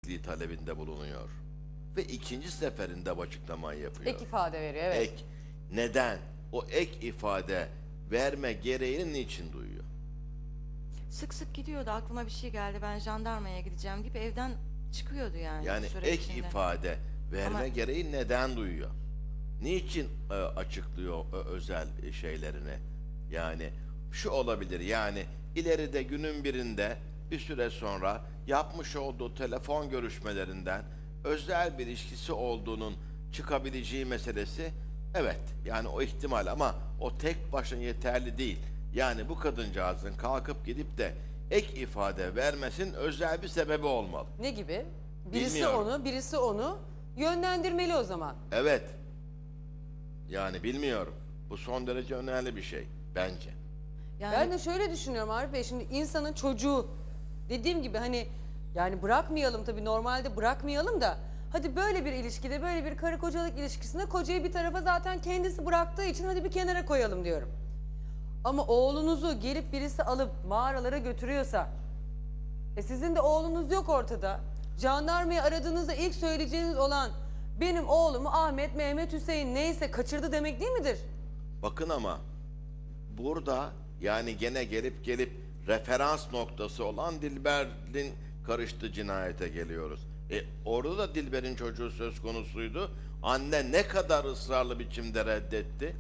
talebinde bulunuyor. Ve ikinci seferinde bu açıklamayı yapıyor. Ek ifade veriyor, evet. Ek. Neden? O ek ifade verme gereğini niçin duyuyor? Sık sık gidiyordu, aklıma bir şey geldi, ben jandarmaya gideceğim deyip evden çıkıyordu yani. Yani süre ek içinde. ifade verme Ama- gereği neden duyuyor? Niçin açıklıyor özel şeylerini? Yani şu olabilir, yani ileride günün birinde bir süre sonra yapmış olduğu telefon görüşmelerinden özel bir ilişkisi olduğunun çıkabileceği meselesi, evet yani o ihtimal, ama o tek başına yeterli değil. Yani bu kadıncağızın kalkıp gidip de ek ifade vermesinin özel bir sebebi olmalı. Ne gibi? Birisi Bilmiyorum. birisi onu yönlendirmeli o zaman. Evet. Yani bilmiyorum. Bu son derece önemli bir şey bence. Yani Ben de şöyle düşünüyorum Arif Bey, şimdi insanın çocuğu, dediğim gibi hani yani bırakmayalım tabii, normalde bırakmayalım da hadi böyle bir ilişkide, böyle bir karı kocalık ilişkisinde kocayı bir tarafa zaten kendisi bıraktığı için hadi bir kenara koyalım diyorum. Ama oğlunuzu gelip birisi alıp mağaralara götürüyorsa, sizin de oğlunuz yok ortada, jandarmayı aradığınızda ilk söyleyeceğiniz olan benim oğlumu Ahmet, Mehmet, Hüseyin neyse kaçırdı demek değil midir? Bakın ama burada yani gene gelip referans noktası olan Dilber'in karıştığı cinayete geliyoruz. Orada da Dilber'in çocuğu söz konusuydu. Anne ne kadar ısrarlı biçimde reddetti.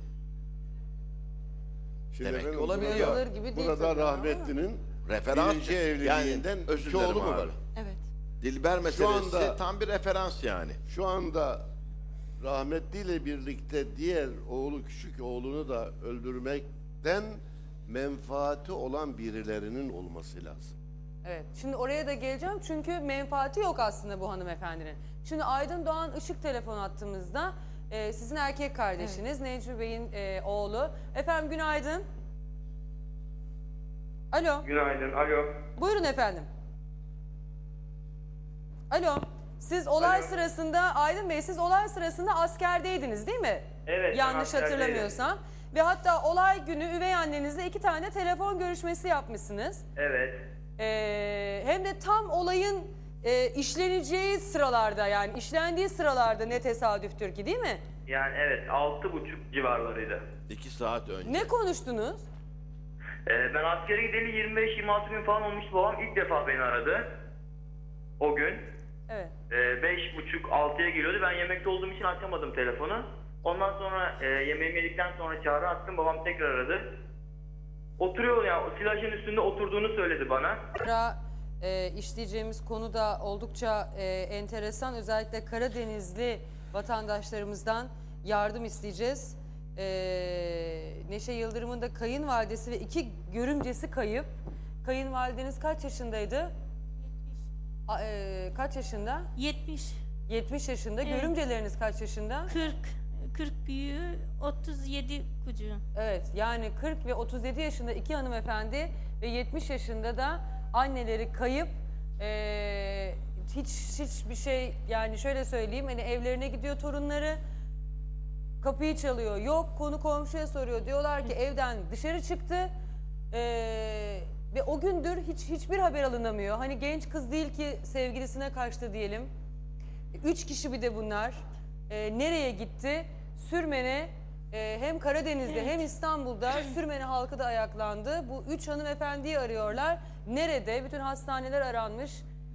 Şimdi Demek ki efendim, olabiliyor. Alır gibi değil Burada tabii ama. rahmetlinin Referans, birinci evliliğinden yani, özür iki dilerim oğlu mu abi. var? evet. Dilber meselesi anda- tam bir referans yani. Şu anda rahmetliyle birlikte diğer oğlu, küçük oğlunu da öldürmekten menfaati olan birilerinin olması lazım. Evet, şimdi oraya da geleceğim çünkü menfaati yok aslında bu hanımefendinin. Şimdi Aydın Doğan Işık telefon attığımızda sizin erkek kardeşiniz, Necmi Bey'in oğlu. Efendim günaydın. Alo, Günaydın, alo. buyurun efendim. Alo, siz olay Alo. sırasında, Aydın Bey siz olay sırasında askerdeydiniz değil mi? Evet, ben Yanlış askerdeydim. hatırlamıyorsam. Ve hatta olay günü üvey annenizle 2 tane telefon görüşmesi yapmışsınız. Evet, Hem de tam olayın işleneceği sıralarda, yani işlendiği sıralarda, ne tesadüftür ki değil mi? yani evet 6.30 civarlarıydı. 2 saat önce. Ne konuştunuz? Ben askere gideli 25-26 gün falan olmuştu, babam ilk defa beni aradı. O gün. Evet. 5.30-6'ya geliyordu, ben yemekte olduğum için açamadım telefonu. Ondan sonra yemeğimi yedikten sonra çağrı attım, babam tekrar aradı. Oturuyor ya, o silajın üstünde oturduğunu söyledi bana. İşleyeceğimiz konu da oldukça enteresan. Özellikle Karadenizli vatandaşlarımızdan yardım isteyeceğiz. Neşe Yıldırım'ın da kayınvalidesi ve 2 görümcesi kayıp. Kayınvalideniz kaç yaşındaydı? Kaç yaşında? 70, 70 yaşında. Evet. Görümceleriniz kaç yaşında? 40 büyüğü, 37 kucuğu. Evet, yani 40 ve 37 yaşında 2 hanımefendi ve 70 yaşında da anneleri kayıp. Hiçbir şey, yani şöyle söyleyeyim, hani evlerine gidiyor torunları, kapıyı çalıyor, yok, konu komşuya soruyor, diyorlar ki evden dışarı çıktı. Ve o gündür hiçbir haber alınamıyor. Hani genç kız değil ki sevgilisine kaçtı diyelim. 3 kişi bir de bunlar. Nereye gitti? Sürmene, hem Karadeniz'de Evet. hem İstanbul'da Sürmene halkı da ayaklandı. Bu 3 hanımefendiyi arıyorlar. Nerede? Bütün hastaneler aranmış.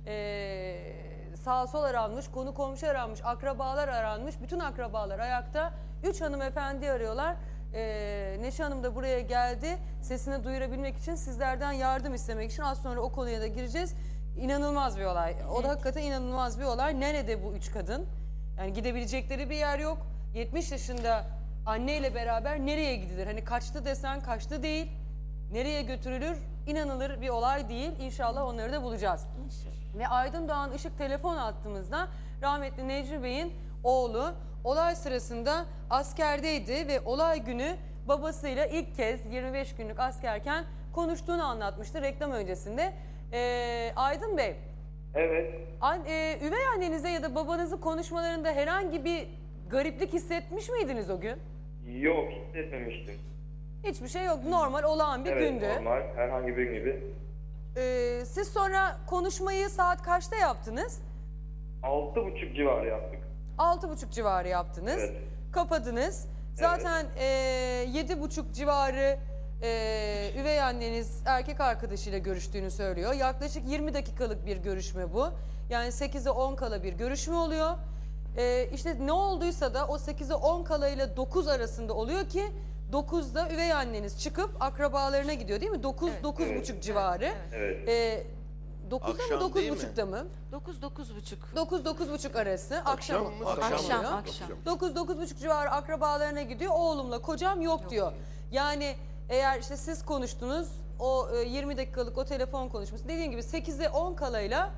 Sağ sol aranmış, konu komşu aranmış, akrabalar aranmış. Bütün akrabalar ayakta. 3 hanımefendi arıyorlar. Neşe Hanım da buraya geldi. Sesini duyurabilmek için, sizlerden yardım istemek için. Az sonra o konuya da gireceğiz. İnanılmaz bir olay. O da hakikaten inanılmaz bir olay. Nerede bu 3 kadın? Yani gidebilecekleri bir yer yok. 70 yaşında anneyle beraber nereye gidilir? Hani kaçtı desen kaçtı değil. Nereye götürülür? İnanılır bir olay değil. İnşallah onları da bulacağız. Ve Aydın Doğan Işık telefon attığımızda rahmetli Necmi Bey'in oğlu olay sırasında askerdeydi ve olay günü babasıyla ilk kez 25 günlük askerken konuştuğunu anlatmıştı reklam öncesinde. Aydın Bey, Evet. üvey annenize ya da babanızın konuşmalarında herhangi bir gariplik hissetmiş miydiniz o gün? Yok, hissetmemiştim. Hiçbir şey yok. Normal olağan bir Evet, gündü. normal, herhangi bir gibi. Siz sonra konuşmayı saat kaçta yaptınız? 6,5 civarı yaptık. 6,5 civarı yaptınız. Evet. Kapadınız. Zaten 7,5 civarı üvey anneniz erkek arkadaşıyla görüştüğünü söylüyor. Yaklaşık 20 dakikalık bir görüşme bu. Yani 8'e 10 kala bir görüşme oluyor. İşte ne olduysa da o 8'e 10 kala ile 9 arasında oluyor ki 9'da üvey anneniz çıkıp akrabalarına gidiyor değil mi? 9-9,5 civarı. Evet. 9'da mı Akşam değil mi? 9.30'da mı? 9-9,5. 9-9.30 arası akşam. mı? Akşam. oluyor. 9-9.30 civarı akrabalarına gidiyor. Oğlumla kocam yok diyor. Yani eğer işte siz konuştunuz o 20 dakikalık o telefon konuşması dediğim gibi 8'e 10 kalayla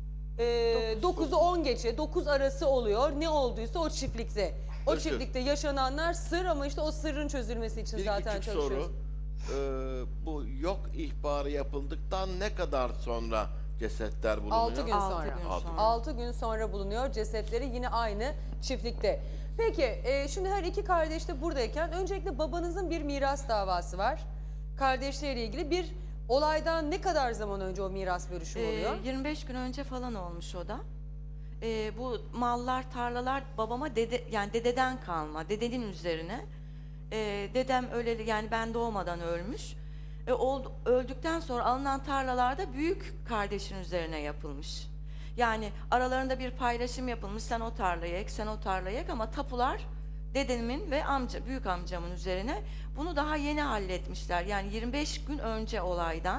9'u 10 geçe 9 arası oluyor. Ne olduysa o çiftlikte. O Özür. çiftlikte yaşananlar sır ama işte o sırrın çözülmesi için Bir zaten küçük çalışıyoruz. soru. Bu yok ihbarı yapıldıktan ne kadar sonra cesetler bulunuyor? 6 gün Altı sonra. gün sonra. 6 gün sonra bulunuyor cesetleri yine aynı çiftlikte. Peki şimdi her iki kardeş de buradayken öncelikle babanızın bir miras davası var. Kardeşleriyle ilgili bir olaydan ne kadar zaman önce o miras bölüşümü oluyor? 25 gün önce falan olmuş o da. Bu mallar, tarlalar babama dededen kalma, dedenin üzerine. Dedem öleli yani ben doğmadan ölmüş. Öldükten sonra alınan tarlalarda büyük kardeşin üzerine yapılmış. Yani aralarında bir paylaşım yapılmış. Sen o tarlayı ek, sen o tarlayı ek ama tapular dedemin ve büyük amcamın üzerine. Bunu daha yeni halletmişler. Yani 25 gün önce olaydan.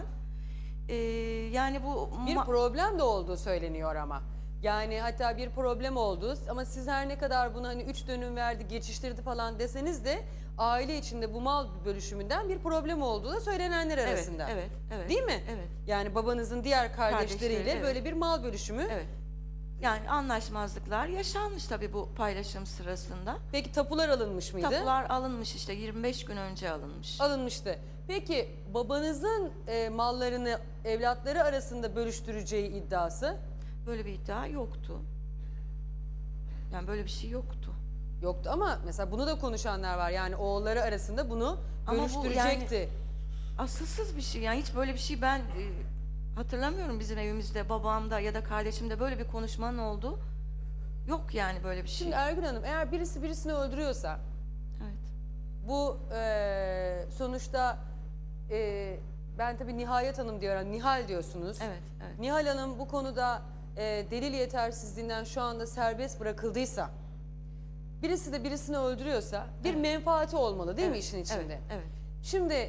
Yani bu Bir problem de olduğu söyleniyor ama. Yani hatta bir problem oldu ama siz her ne kadar bunu hani 3 dönüm verdi, geçiştirdi falan deseniz de aile içinde bu mal bölüşümünden bir problem olduğu da söylenenler arasında. Evet. Değil mi? Evet. Yani babanızın diğer kardeşleriyle Kardeşleri, evet. böyle bir mal bölüşümü. Evet. Yani anlaşmazlıklar yaşanmış tabii bu paylaşım sırasında. Peki tapular alınmış mıydı? Tapular alınmış işte 25 gün önce alınmış. Alınmıştı. Peki babanızın mallarını evlatları arasında bölüştüreceği iddiası Böyle bir iddia yoktu. Yani böyle bir şey yoktu. yoktu ama mesela bunu da konuşanlar var. Yani oğulları arasında bunu Ama bu bölüştürecekti. Asılsız bir şey yani hiç böyle bir şey ben hatırlamıyorum bizim evimizde babamda ya da kardeşimde böyle bir konuşmanın olduğu yok yani böyle bir şey. Şimdi Ergün Hanım eğer birisi birisini öldürüyorsa Evet. bu sonuçta ben tabii Nihayet Hanım diyorum, Nihal diyorsunuz. Evet. Nihal Hanım bu konuda delil yetersizliğinden şu anda serbest bırakıldıysa, birisi de birisini öldürüyorsa bir menfaati olmalı değil mi işin içinde? Evet. Şimdi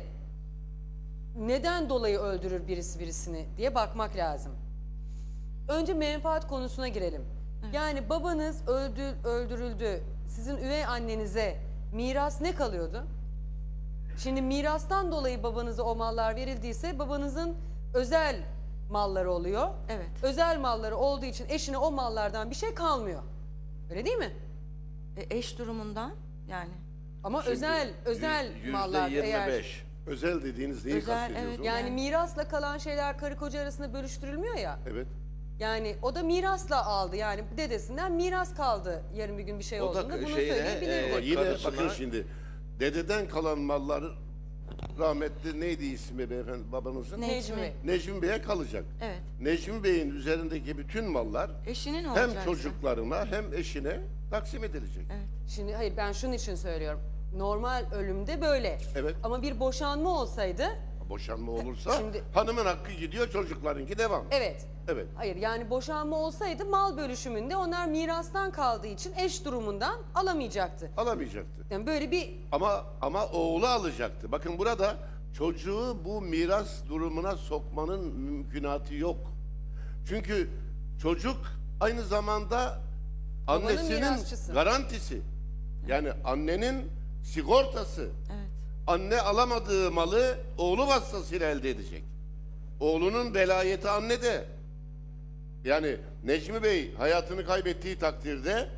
neden dolayı öldürür birisi birisini diye bakmak lazım. Önce menfaat konusuna girelim. Yani babanız öldürüldü, sizin üvey annenize miras ne kalıyordu? Şimdi mirastan dolayı babanıza o mallar verildiyse babanızın özel malları oluyor. Evet. Özel malları olduğu için eşine o mallardan bir şey kalmıyor. Öyle değil mi? Eş durumundan yani. Ama Şimdi özel mallar eğer %25. Özel dediğiniz neyi Özel, kastediyorsunuz? evet. yani mirasla kalan şeyler karı koca arasında bölüştürülmüyor ya. Evet. Yani o da mirasla aldı. Yani dedesinden miras kaldı yarın bir gün bir şey O da olduğunda bunu şeyine, söyleyebilirdi. Ama yine karısına- bakın şimdi dededen kalan mallar rahmetli neydi ismi beyefendi babanızın? Necmi. Necmi Bey'e kalacak. Evet. Necmi Bey'in üzerindeki bütün mallar Eşinin olacak. hem çocuklarına hem eşine taksim edilecek. Şimdi hayır ben şunun için söylüyorum. Normal ölümde böyle. Evet. Ama bir boşanma olsaydı Boşanma olursa Şimdi- hanımın hakkı gidiyor, çocuklarınki devam. evet. Evet. Hayır yani boşanma olsaydı mal bölüşümünde onlar mirastan kaldığı için eş durumundan alamayacaktı. Alamayacaktı. Yani böyle bir Ama oğlu alacaktı. Bakın burada çocuğu bu miras durumuna sokmanın mümkünatı yok. Çünkü çocuk aynı zamanda annesinin mirasçısı. garantisi. Yani annenin sigortası. Evet. Anne alamadığı malı oğlu vasıtasıyla elde edecek. Oğlunun velayeti annede. Yani Necmi Bey hayatını kaybettiği takdirde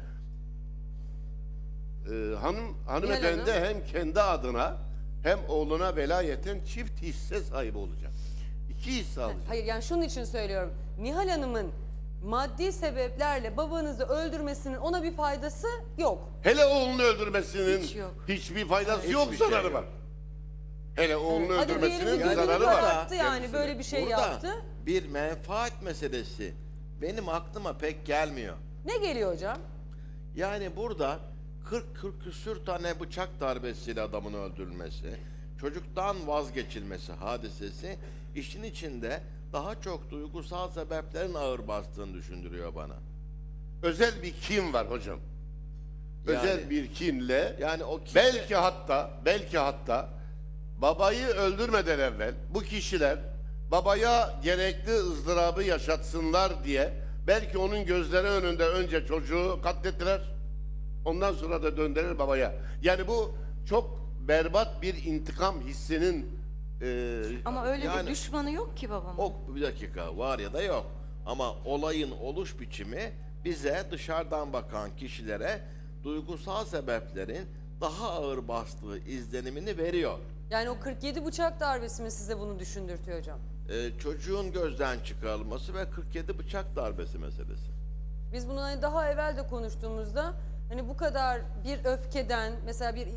hanımefendi Hanım. hem kendi adına hem oğluna velayeten çift hisse sahibi olacak. 2 hisse alacak. hayır yani şunun için söylüyorum. Nihal Hanım'ın maddi sebeplerle babanızı öldürmesinin ona bir faydası yok. Hele oğlunu öldürmesinin Hiç yok. hiçbir faydası Evet, yok, hiçbir şey zararı yok. var. Hele oğlunu Hadi öldürmesinin diyelim bir ki zararı gözünü var. kapattı yani kendisine. böyle bir şey Burada yaptı. bir menfaat meselesi benim aklıma pek gelmiyor. Ne geliyor hocam? Yani burada 40 küsür tane bıçak darbesiyle adamın öldürülmesi, çocuktan vazgeçilmesi hadisesi işin içinde daha çok duygusal sebeplerin ağır bastığını düşündürüyor bana. Özel bir kin var hocam. Yani- Özel bir kinle Yani o kişi- belki hatta babayı öldürmeden evvel bu kişiler babaya gerekli ızdırabı yaşatsınlar diye belki onun gözleri önünde önce çocuğu katlettiler. Ondan sonra da döndürer babaya. Yani bu çok berbat bir intikam hissinin Ama öyle Yani- bir düşmanı yok ki babamın. O bir dakika var ya da yok. Ama olayın oluş biçimi bize dışarıdan bakan kişilere duygusal sebeplerin daha ağır bastığı izlenimini veriyor. Yani o 47 bıçak darbesi mi size bunu düşündürtüyor hocam? Çocuğun gözden çıkarılması ve 47 bıçak darbesi meselesi. Biz bunu hani daha evvel de konuştuğumuzda hani bu kadar bir öfkeden mesela bir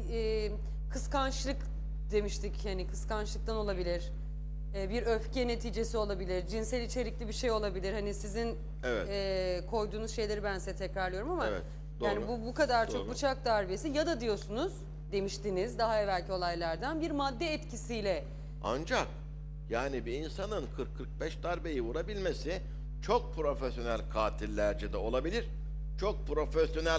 kıskançlık demiştik, hani kıskançlıktan olabilir. Bir öfke neticesi olabilir, cinsel içerikli bir şey olabilir. Hani sizin Evet. koyduğunuz şeyleri ben size tekrarlıyorum ama Evet, yani doğru. bu kadar çok Doğru. bıçak darbesi ya da diyorsunuz demiştiniz daha evvelki olaylardan bir madde etkisiyle. Ancak yani bir insanın 40-45 darbeyi vurabilmesi çok profesyonel katillerce de olabilir. Çok profesyonel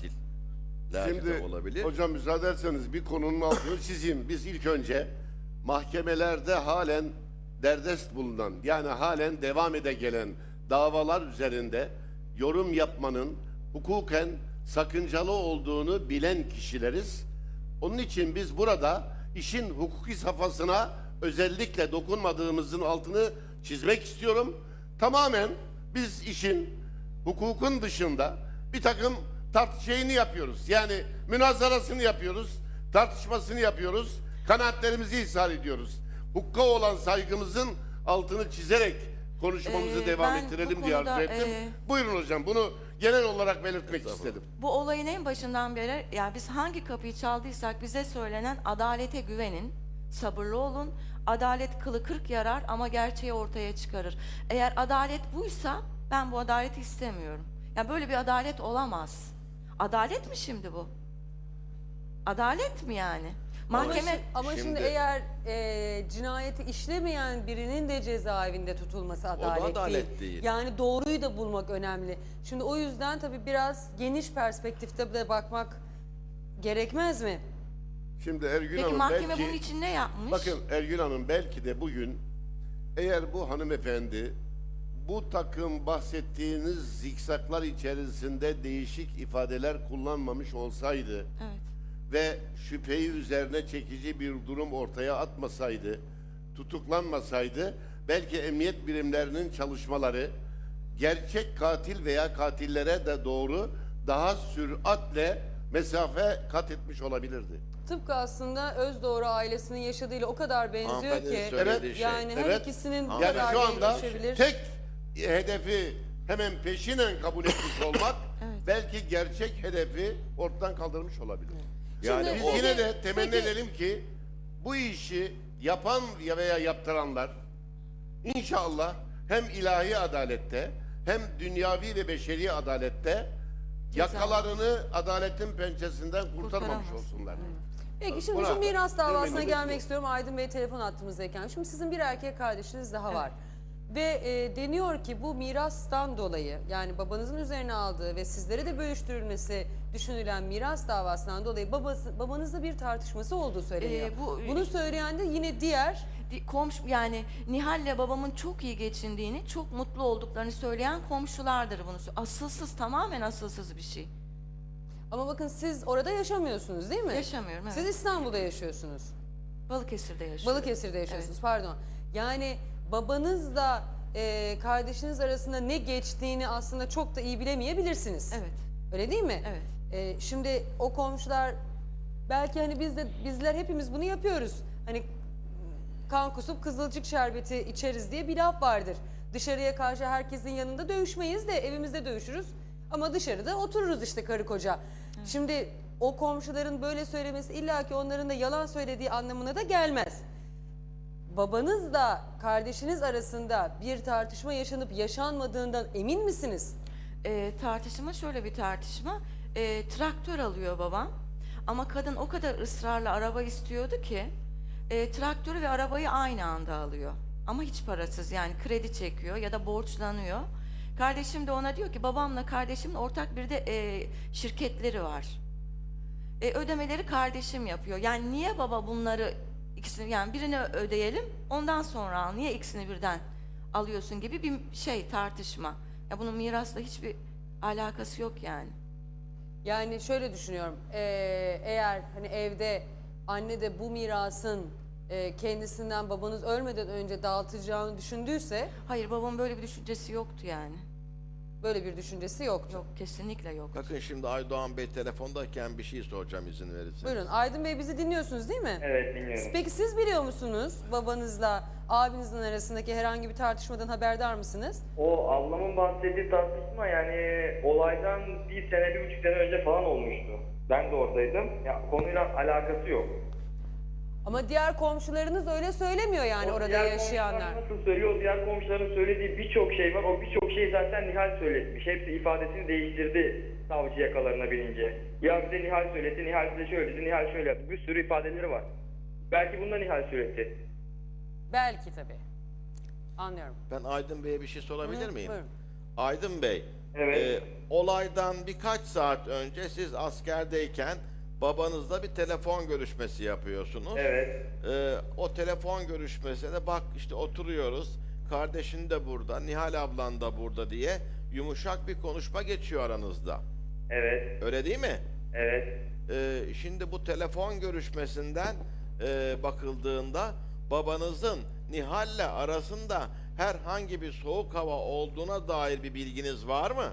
katillerce Şimdi de olabilir. hocam müsaade ederseniz bir konunun altını çizeyim. Biz ilk önce mahkemelerde halen derdest bulunan yani halen devam ede gelen davalar üzerinde yorum yapmanın hukuken sakıncalı olduğunu bilen kişileriz. Onun için biz burada işin hukuki safhasına özellikle dokunmadığımızın altını çizmek istiyorum. Tamamen biz işin hukukun dışında bir takım şeyini yapıyoruz. Yani münazarasını yapıyoruz, tartışmasını yapıyoruz, kanaatlerimizi ihsar ediyoruz. Hukuka olan saygımızın altını çizerek konuşmamızı devam ben ettirelim bu diye konuda, arzu ettim. Buyurun hocam, bunu genel olarak belirtmek istedim. Bu olayın en başından beri yani biz hangi kapıyı çaldıysak bize söylenen adalete güvenin, sabırlı olun. Adalet kılı kırk yarar ama gerçeği ortaya çıkarır. Eğer adalet buysa ben bu adaleti istemiyorum. Yani böyle bir adalet olamaz. Adalet mi şimdi bu? Adalet mi yani? Mahkeme Ama şimdi Şimdi- eğer cinayeti işlemeyen birinin de cezaevinde tutulması adalet, adalet değil. Yani doğruyu da bulmak önemli. Şimdi o yüzden tabii biraz geniş perspektifte de bakmak gerekmez mi? Şimdi Ergün peki Hanım mahkeme belki... bunun için ne yapmış? Bakın Ergün Hanım belki de bugün eğer bu hanımefendi bu takım bahsettiğiniz zikzaklar içerisinde değişik ifadeler kullanmamış olsaydı Evet. ve şüpheyi üzerine çekici bir durum ortaya atmasaydı, tutuklanmasaydı belki emniyet birimlerinin çalışmaları gerçek katil veya katillere de doğru daha süratle mesafe kat etmiş olabilirdi. Tıpkı aslında Özdoğru ailesinin yaşadığıyla o kadar benziyor Hanımefendinin ki. söylediği şey. Yani her Evet. ikisinin bu Yani Yani kadar şu anda benzeşebilir. tek hedefi hemen peşinen kabul etmiş olmak belki gerçek hedefi ortadan kaldırmış olabilir. Yani Şimdi- Biz o- yine de temenni Peki- edelim ki bu işi yapan veya yaptıranlar inşallah hem ilahi adalette hem dünyavi ve beşeri adalette yakalarını adaletin pençesinden kurtarmamış Kurtaramaz. olsunlar. Peki şimdi Buna- şu miras davasına Temennimiz gelmek bu. istiyorum. Aydın Bey telefon attığımızdayken. Şimdi sizin bir erkek kardeşiniz daha var. Ve deniyor ki bu mirastan dolayı yani babanızın üzerine aldığı ve sizlere de bölüştürülmesi düşünülen miras davasından dolayı babanızla bir tartışması olduğu söyleniyor. Bunu söyleyen de yine diğer Komşu yani Nihal'le babamın çok iyi geçindiğini, çok mutlu olduklarını söyleyen komşulardır bunu. Asılsız, tamamen asılsız bir şey. ama bakın siz orada yaşamıyorsunuz değil mi? Yaşamıyorum, evet. Siz İstanbul'da yaşıyorsunuz. Balıkesir'de yaşıyorum. Balıkesir'de yaşıyorsunuz pardon. Yani babanızla kardeşiniz arasında ne geçtiğini aslında çok da iyi bilemeyebilirsiniz. Evet. Öyle değil mi? Evet. Şimdi o komşular belki hani bizler hepimiz bunu yapıyoruz. Hani kan kusup kızılcık şerbeti içeriz diye bir laf vardır. Dışarıya karşı herkesin yanında dövüşmeyiz de evimizde dövüşürüz. Ama dışarıda otururuz işte karı koca. Şimdi o komşuların böyle söylemesi illaki onların da yalan söylediği anlamına da gelmez. Babanızla kardeşiniz arasında bir tartışma yaşanıp yaşanmadığından emin misiniz? Tartışma şöyle bir tartışma. Traktör alıyor babam. Ama kadın o kadar ısrarla araba istiyordu ki traktörü ve arabayı aynı anda alıyor. Ama hiç parasız, yani kredi çekiyor ya da borçlanıyor. Kardeşim de ona diyor ki babamla kardeşimin ortak bir de şirketleri var. Ödemeleri kardeşim yapıyor. Yani niye baba bunları ikisini, yani birini ödeyelim ondan sonra al, niye ikisini birden alıyorsun gibi bir tartışma. Ya bunun mirasla hiçbir alakası yok yani. Yani şöyle düşünüyorum. Eğer hani evde anne de bu mirasın kendisinden babanız ölmeden önce dağıtacağını düşündüyse Hayır, babamın böyle bir düşüncesi yoktu yani. böyle bir düşüncesi yoktu. Yok, kesinlikle yok. Bakın şimdi Aydoğan Bey telefondayken bir şey soracağım izin verirseniz. Buyurun Aydın Bey, bizi dinliyorsunuz değil mi? Evet, dinliyorum. Peki siz biliyor musunuz babanızla abinizin arasındaki herhangi bir tartışmadan haberdar mısınız? O ablamın bahsettiği tartışma yani olaydan 1 sene, 1,5 sene önce falan olmuştu. Ben de oradaydım. Ya konuyla alakası yok. Ama diğer komşularınız öyle söylemiyor yani O orada diğer yaşayanlar. komşular nasıl söylüyor? O diğer komşuların söylediği birçok şey var. O birçok şeyi zaten Nihal söyletmiş. Hepsi ifadesini değiştirdi savcı yakalarına binince. Ya bize Nihal söyletti, Nihal bize şöyle dedi, Nihal şöyle yaptı. Bir sürü ifadeleri var. Belki bunu da Nihal söyletti. Belki tabii. Anlıyorum. Ben Aydın Bey'e bir şey sorabilir Hı, miyim? buyurun. Aydın Bey, Evet. olaydan birkaç saat önce siz askerdeyken babanızla bir telefon görüşmesi yapıyorsunuz. Evet. O telefon görüşmesine bak işte oturuyoruz, kardeşin de burada, Nihal ablan da burada diye yumuşak bir konuşma geçiyor aranızda. Evet. Öyle değil mi? Evet. Şimdi bu telefon görüşmesinden bakıldığında babanızın Nihal'le arasında herhangi bir soğuk hava olduğuna dair bir bilginiz var mı?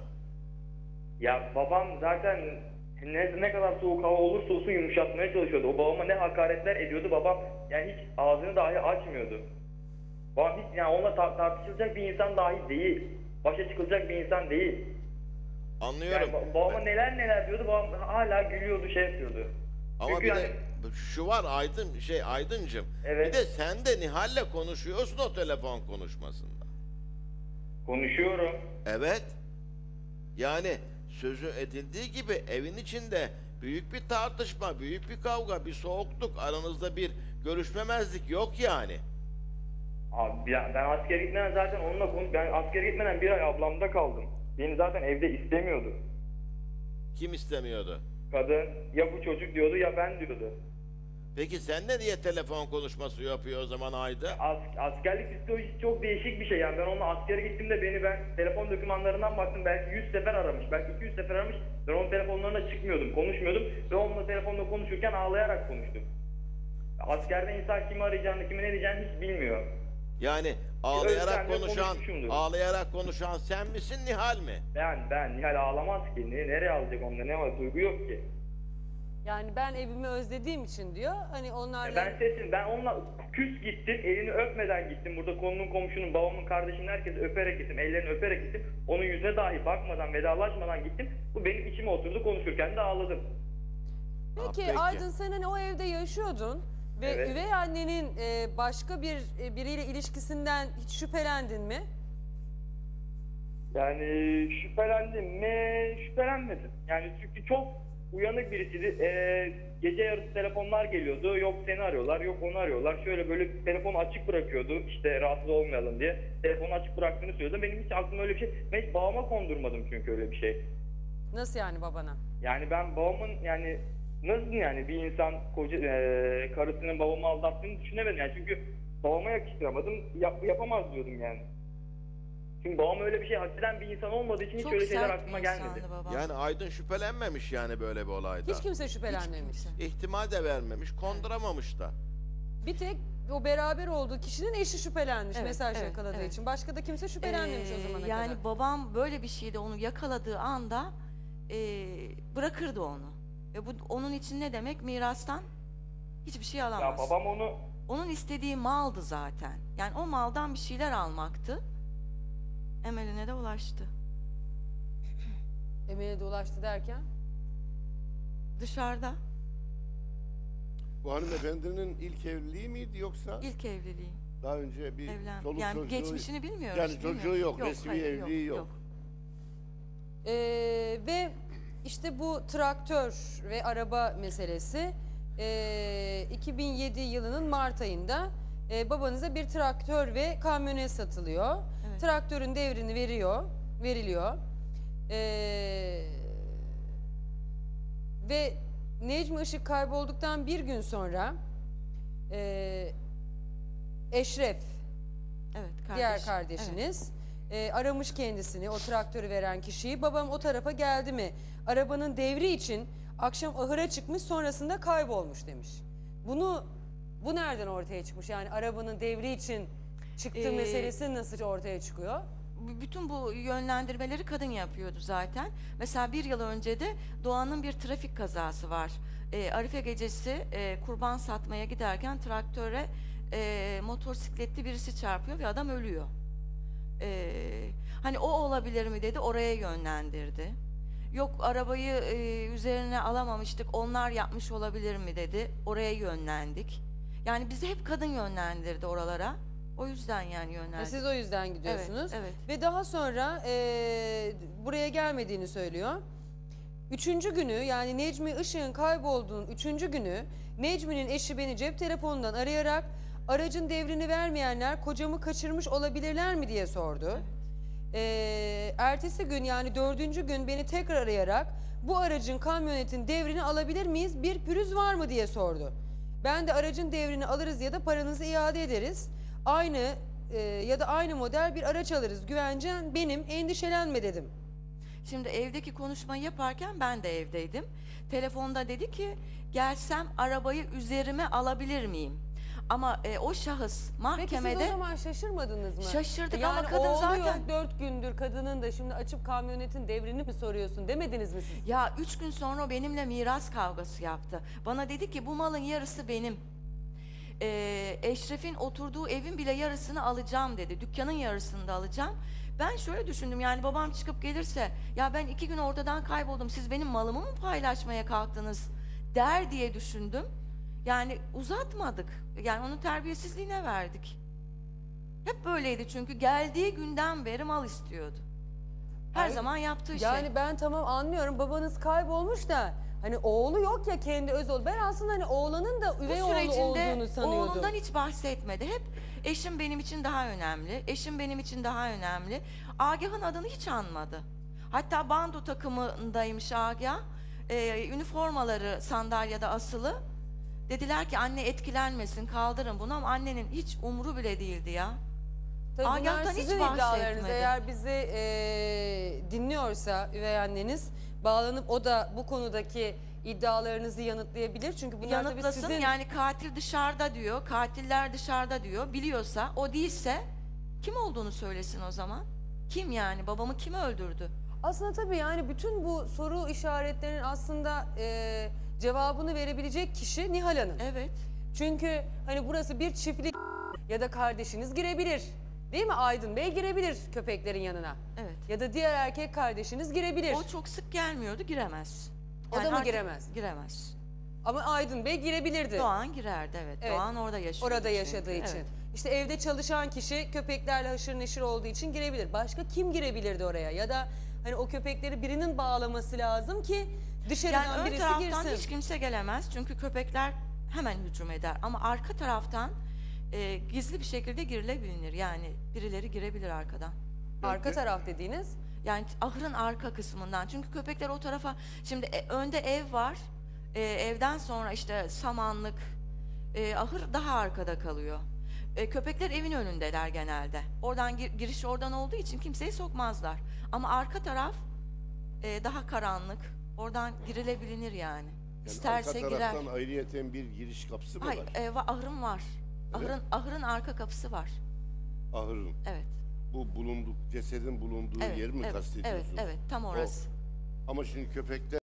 Ya babam zaten ne kadar soğuk hava olursa olsun yumuşatmaya çalışıyordu. O babama ne hakaretler ediyordu. Babam yani hiç ağzını dahi açmıyordu. Babam hiç yani onunla tartışılacak bir insan dahi değil. Başa çıkılacak bir insan değil. Anlıyorum. Yani babama neler diyordu. Babam hala gülüyordu, şey yapıyordu. Ama Çünkü bir de yani- şu var Aydıncığım. Evet. Bir de sen de Nihal'le konuşuyorsun o telefon konuşmasında. Konuşuyorum. Evet. Yani sözü edildiği gibi evin içinde büyük bir tartışma, büyük bir kavga, bir soğukluk, aranızda bir görüşmemezlik yok yani. Abi ben askere gitmeden zaten onunla ben askere gitmeden 1 ay ablamda kaldım. Beni zaten evde istemiyordu. Kim istemiyordu? Kadın ya bu çocuk diyordu ya ben diyordu. Peki sen ne diye telefon konuşması yapıyor o zaman Aydı? Askerlik psikolojisi çok değişik bir şey yani. Ben onunla askere gittiğimde ben telefon dokümanlarından baktım, belki 100 sefer aramış, belki 200 sefer aramış. Ben onun telefonlarına çıkmıyordum, konuşmuyordum ve onunla telefonda konuşurken ağlayarak konuştum. Askerde insan kimi arayacağını, kimi ne diyeceğini hiç bilmiyor. Yani Özlem'le konuşmuşumdur. ağlayarak konuşan sen misin Nihal mi? Ben Nihal ağlamaz ki. Nereye alacak onda, ne var, duygu yok ki. Yani ben evimi özlediğim için diyor. Hani onlarla... Ben onunla küs gittim, elini öpmeden gittim. Burada konunun, komşunun, babamın, kardeşinin herkesi öperek gittim, ellerini öperek gittim. Onun yüzüne dahi bakmadan, vedalaşmadan gittim. Bu benim içime oturdu, konuşurken de ağladım. Peki, Peki. Aydın, sen hani o evde yaşıyordun ve Evet. üvey annenin başka biriyle ilişkisinden hiç şüphelendin mi? Yani şüphelendim mi? Şüphelenmedim. Yani çünkü çok uyanık birisiydi. Gece yarısı telefonlar geliyordu. Yok seni arıyorlar, yok onu arıyorlar. Şöyle böyle telefonu açık bırakıyordu. İşte rahatsız olmayalım diye. Telefonu açık bıraktığını söylüyordu. Benim hiç aklıma öyle bir şey... Ben hiç babama kondurmadım çünkü öyle bir şey. Nasıl yani babana? Yani ben babamın yani... Nasıl yani bir insan karısının babamı aldattığını düşünemedim. Yani çünkü babama yakıştıramadım. Yapamaz diyordum yani. Çünkü babam öyle bir şey hak eden bir insan olmadığı için hiç Çok öyle şeyler sert aklıma bir gelmedi. insandı babam. Yani Aydın şüphelenmemiş yani böyle bir olayda. Hiç kimse şüphelenmemiş. Hiç kimse. İhtimal de vermemiş, konduramamış da. Bir tek o beraber olduğu kişinin eşi şüphelenmiş Evet, mesaj evet, yakaladığı evet. için. Başka da kimse şüphelenmemiş o zamana Yani kadar. babam böyle bir şeyde onu yakaladığı anda bırakırdı onu. Ve bu onun için ne demek? Mirastan hiçbir şey Ya alamaz. babam onu Onun istediği maldı zaten. Yani o maldan bir şeyler almaktı. Emeline de ulaştı. Emeğe dolaştı derken. Dışarıda Bu hanımefendinin ilk evliliği miydi yoksa ilk evliliği. daha önce bir Evlen. çoluk Yani çocuğu... geçmişini bilmiyoruz. Yani çocuğu bilmiyorum. yok, resmi hayır, evliliği yok. Ve işte bu traktör ve araba meselesi 2007 yılının Mart ayında babanıza bir traktör ve kamyonet satılıyor. Evet. Traktörün devrini veriliyor. Ve Necmi Işık kaybolduktan bir gün sonra Eşref, Evet, diğer kardeşiniz aramış kendisini, o traktörü veren kişiyi. Babam o tarafa geldi mi? Arabanın devri için akşam ahıra çıkmış, sonrasında kaybolmuş demiş. Bu nereden ortaya çıkmış? Yani arabanın devri için çıktığı meselesi nasıl ortaya çıkıyor? Bütün bu yönlendirmeleri kadın yapıyordu zaten. Mesela bir yıl önce de Doğan'ın bir trafik kazası var. Arife gecesi kurban satmaya giderken traktöre motosikletli birisi çarpıyor ve adam ölüyor. Hani o olabilir mi dedi, oraya yönlendirdi. Yok arabayı üzerine alamamıştık, onlar yapmış olabilir mi dedi, oraya yönlendik. Yani bizi hep kadın yönlendirdi oralara. O yüzden yani yönlendirdi. Siz o yüzden gidiyorsunuz. Evet. Ve daha sonra buraya gelmediğini söylüyor. Üçüncü günü, yani Necmi Işık'ın kaybolduğunun üçüncü günü Necmi'nin eşi beni cep telefonundan arayarak aracın devrini vermeyenler kocamı kaçırmış olabilirler mi diye sordu. Ertesi gün, yani dördüncü gün beni tekrar arayarak bu aracın, kamyonetin devrini alabilir miyiz, bir pürüz var mı diye sordu. Ben de aracın devrini alırız ya da paranızı iade ederiz. Aynı ya da aynı model bir araç alırız. Güvencen benim, endişelenme dedim. Şimdi evdeki konuşmayı yaparken ben de evdeydim. Telefonda dedi ki gelsem arabayı üzerime alabilir miyim? Ama o şahıs Peki mahkemede... siz o zaman şaşırmadınız mı? Şaşırdık yani ama kadın oğlu zaten... yok 4 gündür, kadının da şimdi açıp kamyonetin devrini mi soruyorsun demediniz mi siz? Ya 3 gün sonra o benimle miras kavgası yaptı. Bana dedi ki bu malın yarısı benim. Eşref'in oturduğu evin bile yarısını alacağım dedi. Dükkanın yarısını da alacağım. Ben şöyle düşündüm, yani babam çıkıp gelirse ya ben 2 gün ortadan kayboldum, siz benim malımı mı paylaşmaya kalktınız der diye düşündüm. Yani uzatmadık. Yani onun terbiyesizliğine verdik. Hep böyleydi çünkü geldiği günden beri mal istiyordu. Her Ay, zaman yaptığı şey. Yani ben tamam anlıyorum, babanız kaybolmuş da hani oğlu yok ya, kendi öz oğlu. Ben aslında hani oğlanın da üvey Bu oğlu sürecinde olduğunu sanıyordum. oğlundan hiç bahsetmedi. Hep eşim benim için daha önemli, eşim benim için daha önemli. Agah'ın adını hiç anmadı. Hatta bando takımındaymış Agah. Üniformaları sandalyede asılı. Dediler ki anne etkilenmesin, kaldırın bunu, ama annenin hiç umru bile değildi ya. Tabii bunlar Agah'tan hiç sizin iddialarınız. bahsetmedi. Eğer bizi dinliyorsa üvey anneniz, bağlanıp o da bu konudaki iddialarınızı yanıtlayabilir. Çünkü bunlar tabii Yanıtlasın, sizin... yani katil dışarıda diyor, katiller dışarıda diyor. Biliyorsa, o değilse kim olduğunu söylesin o zaman. Kim yani, babamı kim öldürdü? Aslında tabii yani bütün bu soru işaretlerinin aslında cevabını verebilecek kişi Nihal Hanım. Evet. Çünkü hani burası bir çiftlik, ya da kardeşiniz girebilir. Değil mi? Aydın Bey girebilir köpeklerin yanına. Evet. Ya da diğer erkek kardeşiniz girebilir. O çok sık gelmiyordu, giremez. O da mı artık giremez? Giremez. Ama Aydın Bey girebilirdi. Doğan girerdi, evet. Evet. Doğan orada yaşıyor. Orada yaşadığı için. Evet. İşte evde çalışan kişi köpeklerle haşır neşir olduğu için girebilir. Başka kim girebilirdi oraya? Ya da hani o köpekleri birinin bağlaması lazım ki dışarıdan Yani ön birisi taraftan girsin. hiç kimse gelemez çünkü köpekler hemen hücum eder. Ama arka taraftan gizli bir şekilde girilebilir. Yani birileri girebilir arkadan. Arka taraf dediğiniz? Yani ahırın arka kısmından. Çünkü köpekler o tarafa... Şimdi önde ev var. Evden sonra işte samanlık, ahır daha arkada kalıyor. Köpekler evin önündeler genelde. Oradan giriş oradan olduğu için kimseyi sokmazlar. Ama arka taraf daha karanlık. Oradan girilebilir yani. İsterse arka girer. taraftan ayrıyeten bir giriş kapısı mı Hayır, var? ahırım var. Evet. Ahırın arka kapısı var. Ahırın. Evet. Bu cesedin bulunduğu Evet, yer mi evet, kastediyorsun? evet, evet, tam orası. Ama şimdi köpekler